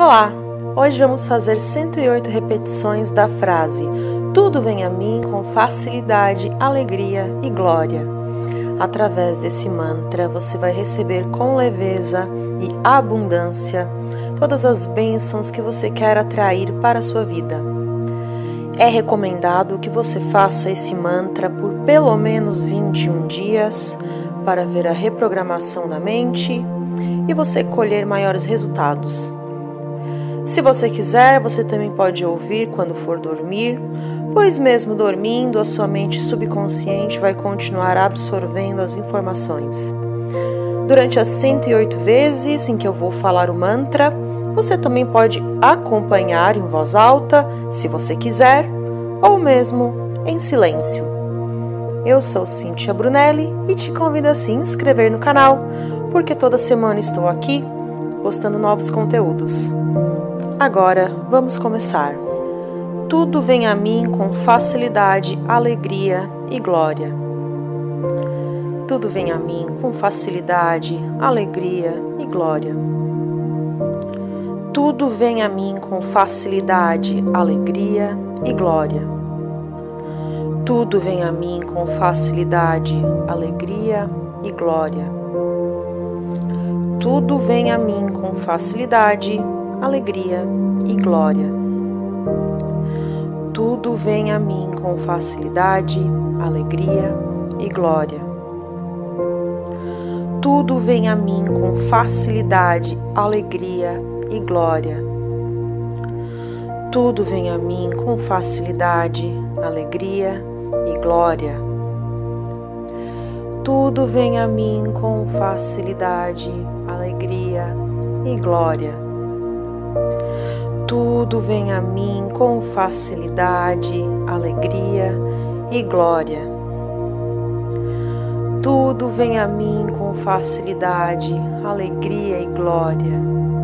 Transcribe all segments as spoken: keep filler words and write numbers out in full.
Olá! Hoje vamos fazer cento e oito repetições da frase Tudo vem a mim com facilidade, alegria e glória. Através desse mantra, você vai receber com leveza e abundância todas as bênçãos que você quer atrair para a sua vida. É recomendado que você faça esse mantra por pelo menos vinte e um dias para ver a reprogramação da mente e você colher maiores resultados. Se você quiser, você também pode ouvir quando for dormir, pois mesmo dormindo, a sua mente subconsciente vai continuar absorvendo as informações. Durante as cento e oito vezes em que eu vou falar o mantra, você também pode acompanhar em voz alta, se você quiser, ou mesmo em silêncio. Eu sou Cíntia Brunelli e te convido a se inscrever no canal, porque toda semana estou aqui postando novos conteúdos. Agora, vamos começar. Tudo vem a mim com facilidade, alegria e glória. Tudo vem a mim com facilidade, alegria e glória. Tudo vem a mim com facilidade, alegria e glória. Tudo vem a mim com facilidade, alegria e glória. Tudo vem a mim com facilidade, alegria e glória. Tudo vem a mim com facilidade, alegria e glória. Tudo vem a mim com facilidade, alegria e glória. Tudo vem a mim com facilidade, alegria e glória. Tudo vem a mim com facilidade, alegria e glória. Tudo vem a mim com facilidade, alegria e glória. Tudo vem a mim com facilidade, alegria e glória.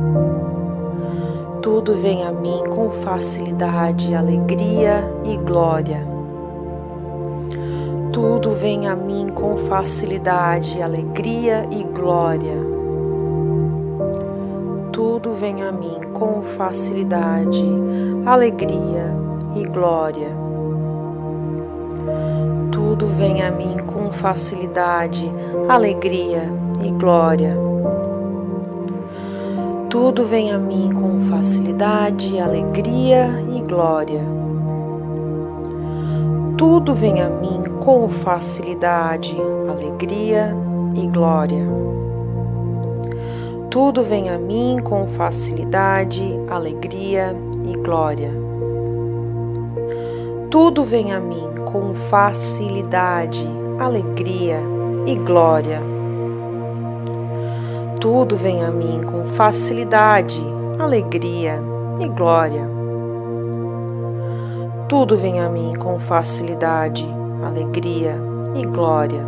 Tudo vem a mim com facilidade, alegria e glória. Tudo vem a mim com facilidade, alegria e glória. Tudo vem a mim com facilidade, alegria e glória. Tudo vem a mim com facilidade, alegria e glória. Tudo vem a mim com facilidade, alegria e glória. Tudo vem a mim com facilidade, alegria e glória. Tudo vem a mim com facilidade, alegria e glória. Tudo vem a mim com facilidade, alegria e glória. Tudo vem a mim com facilidade, alegria e glória. Tudo vem a mim com facilidade, alegria e glória.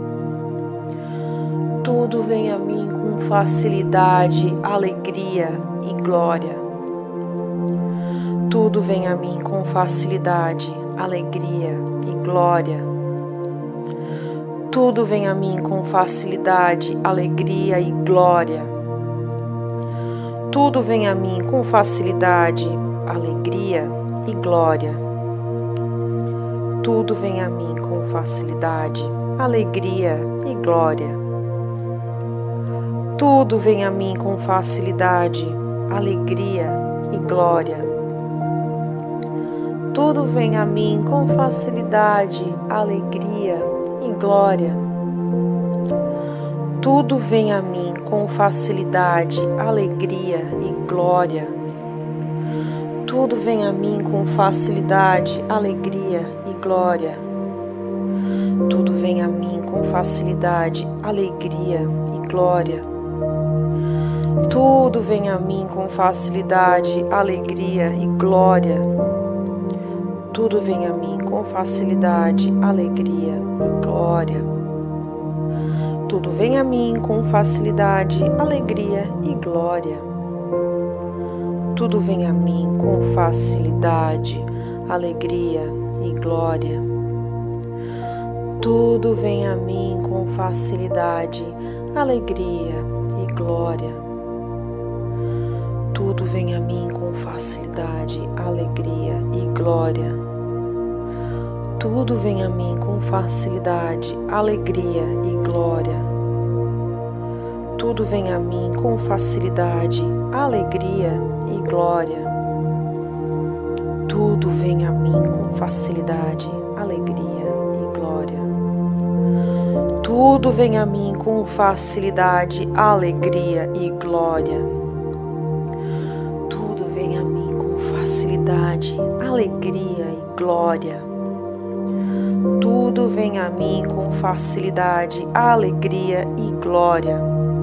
Tudo vem a mim com facilidade, alegria e glória. Tudo vem a mim com facilidade, alegria e glória. Tudo vem a mim com facilidade, alegria e glória. Tudo vem a mim com facilidade, alegria e glória. Tudo vem a mim com facilidade, alegria e glória. Tudo vem a mim com facilidade, alegria e glória. Tudo vem a mim com facilidade, alegria e glória. Tudo vem a mim com facilidade, alegria e glória. Tudo vem a mim com facilidade, alegria e glória. Tudo vem a mim com facilidade, alegria e glória. Tudo vem a mim com facilidade, alegria e glória. Tudo vem a mim com facilidade, alegria e glória. Tudo vem a mim com facilidade, alegria e glória. Tudo vem a mim com facilidade, alegria e glória. Tudo vem a mim com facilidade, alegria e glória. Tudo vem a mim com facilidade, alegria e glória. Tudo vem a mim com facilidade, alegria e glória. Tudo vem a mim com facilidade, alegria e glória. Tudo vem a mim com facilidade, alegria e glória. Tudo vem a mim com facilidade, alegria e glória. Tudo vem a mim com facilidade, alegria e glória. Tudo vem a mim com facilidade, alegria e glória.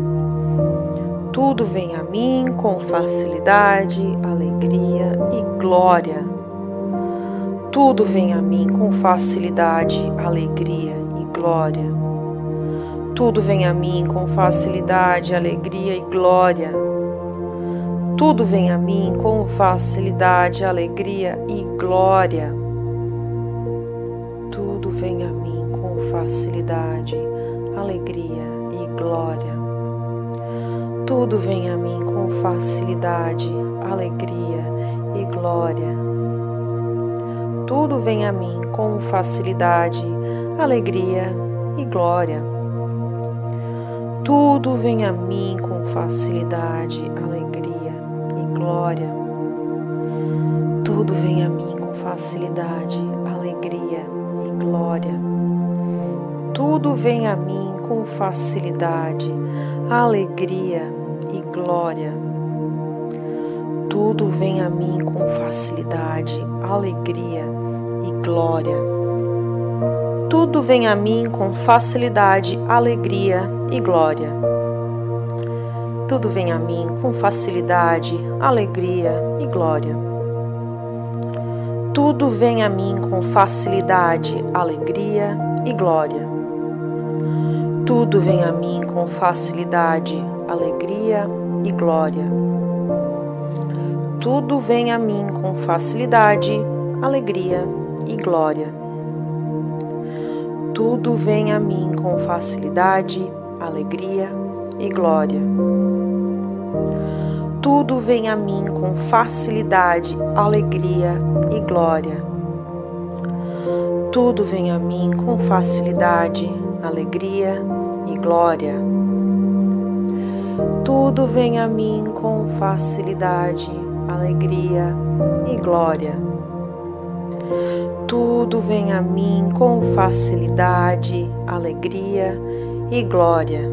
Tudo vem a mim com facilidade, alegria e glória. Tudo vem a mim com facilidade, alegria e glória. Tudo vem a mim com facilidade, alegria e glória. Tudo vem a mim com facilidade, alegria e glória. Tudo vem a mim com facilidade, alegria e glória. Tudo vem a mim com facilidade, alegria e glória. Tudo vem a mim com facilidade, alegria e glória. Tudo vem a mim com facilidade, alegria e glória. Tudo vem a mim com facilidade, alegria e glória. Tudo vem a mim com facilidade, alegria e glória. Tudo vem a mim com facilidade, alegria e glória. Tudo vem a mim com facilidade, alegria e glória. Tudo vem a mim com facilidade, alegria e glória. Tudo vem a mim com facilidade, alegria e glória. Tudo vem a mim com facilidade, alegria e glória. Tudo vem a mim com facilidade, alegria e glória. Tudo vem a mim com facilidade, alegria e glória. Tudo vem a mim com facilidade, alegria e glória. Tudo vem a mim com facilidade, alegria e glória. Tudo vem a mim com facilidade, alegria e glória. Tudo vem a mim com facilidade, alegria e glória.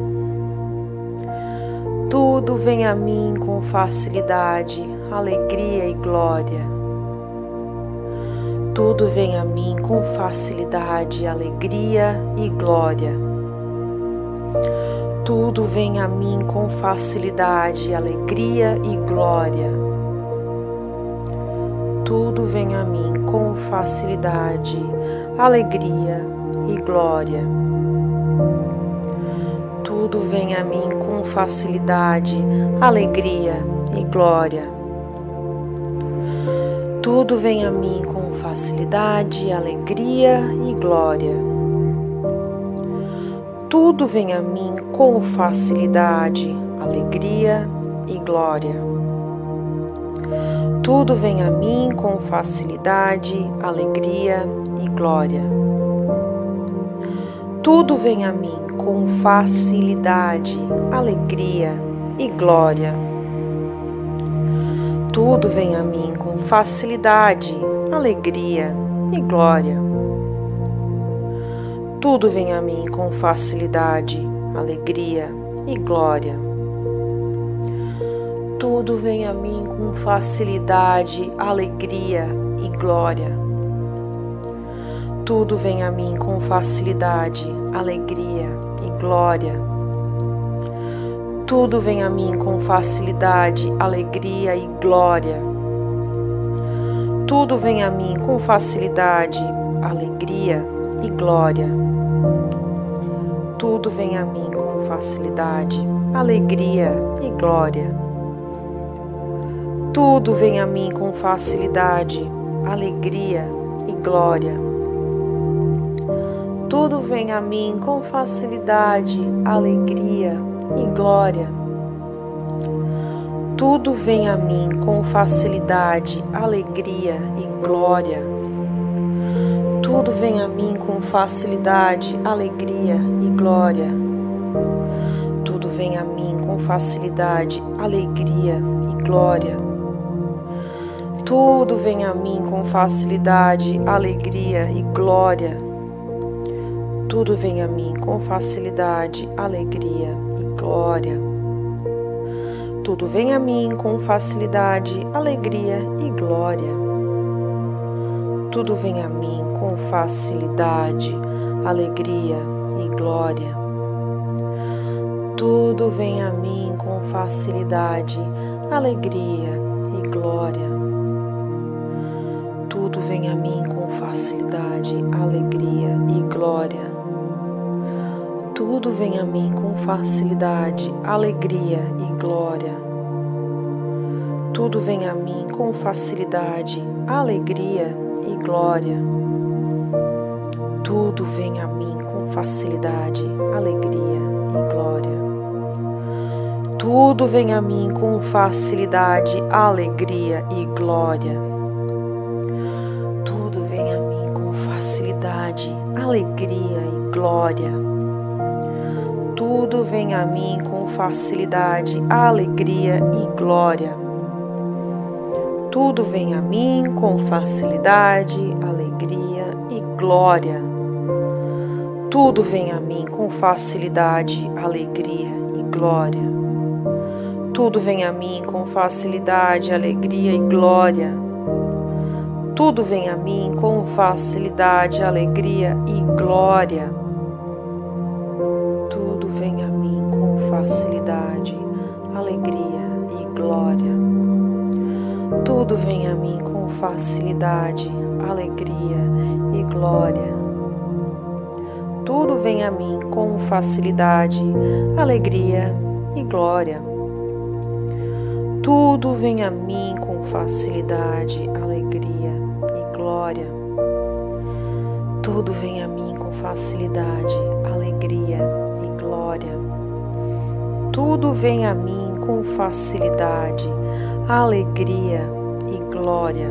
Tudo vem a mim com facilidade, alegria e glória. Tudo vem a mim com facilidade, alegria e glória. Tudo vem a mim com facilidade, alegria e glória. Tudo vem a mim com facilidade, alegria e glória. Tudo vem a mim com facilidade, alegria e glória. Tudo vem a mim com facilidade, alegria e glória. Tudo vem a mim com facilidade, alegria e glória. Tudo vem a mim com facilidade, alegria e glória. Tudo vem a mim com facilidade, alegria e glória. Tudo vem a mim com facilidade, alegria e glória. Tudo vem a mim com facilidade, alegria e glória. Tudo vem a mim com facilidade, alegria e glória. Tudo vem a mim com facilidade, alegria e glória. Tudo vem a mim com facilidade, alegria e glória. Tudo vem a mim com facilidade, alegria e glória. Tudo vem a mim com facilidade, alegria e glória. Tudo vem a mim com facilidade, alegria e glória. Tudo vem a mim com facilidade, alegria e glória. Tudo vem a mim com facilidade, alegria e glória. Tudo vem a mim com facilidade, alegria e glória. Tudo vem a mim com facilidade, alegria e glória. Tudo vem a mim com facilidade, alegria e glória. Tudo vem a mim com facilidade, alegria e glória. Tudo vem a mim com facilidade, alegria e glória. Tudo vem a mim com facilidade, alegria e glória. Tudo vem a mim com facilidade, alegria e glória. Tudo vem a mim com facilidade, alegria e glória. Tudo vem a mim com facilidade, alegria e glória. Tudo vem a mim com facilidade, alegria e glória. Tudo vem a mim com facilidade, alegria e glória. Tudo vem a mim com facilidade, alegria e glória. Tudo vem a mim com facilidade, alegria e glória. Tudo vem a mim com facilidade, alegria e glória. Tudo vem a mim com facilidade, alegria e glória. Tudo vem a mim com facilidade, alegria e glória. Tudo vem a mim com facilidade, alegria e glória. Tudo vem a mim com facilidade, alegria e glória. Tudo vem a mim com facilidade, alegria e glória. Tudo vem a mim com facilidade, alegria e glória. Tudo vem a mim com facilidade, alegria e glória. Tudo vem a mim com facilidade, alegria e glória. Tudo vem a mim com facilidade, alegria e glória. Tudo vem a mim com facilidade, alegria e glória.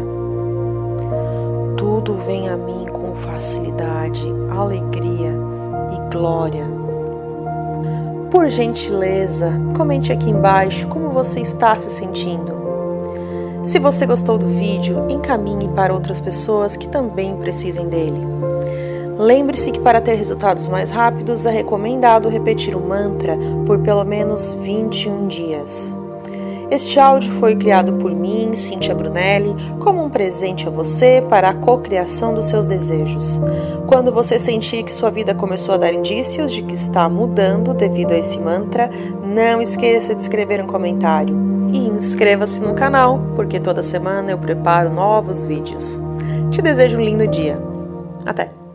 Tudo vem a mim com facilidade, alegria e glória. Por gentileza, comente aqui embaixo como você está se sentindo. Se você gostou do vídeo, encaminhe para outras pessoas que também precisem dele. Lembre-se que para ter resultados mais rápidos é recomendado repetir o mantra por pelo menos vinte e um dias. Este áudio foi criado por mim, Cíntia Brunelli, como um presente a você para a cocriação dos seus desejos. Quando você sentir que sua vida começou a dar indícios de que está mudando devido a esse mantra, não esqueça de escrever um comentário. E inscreva-se no canal, porque toda semana eu preparo novos vídeos. Te desejo um lindo dia. Até!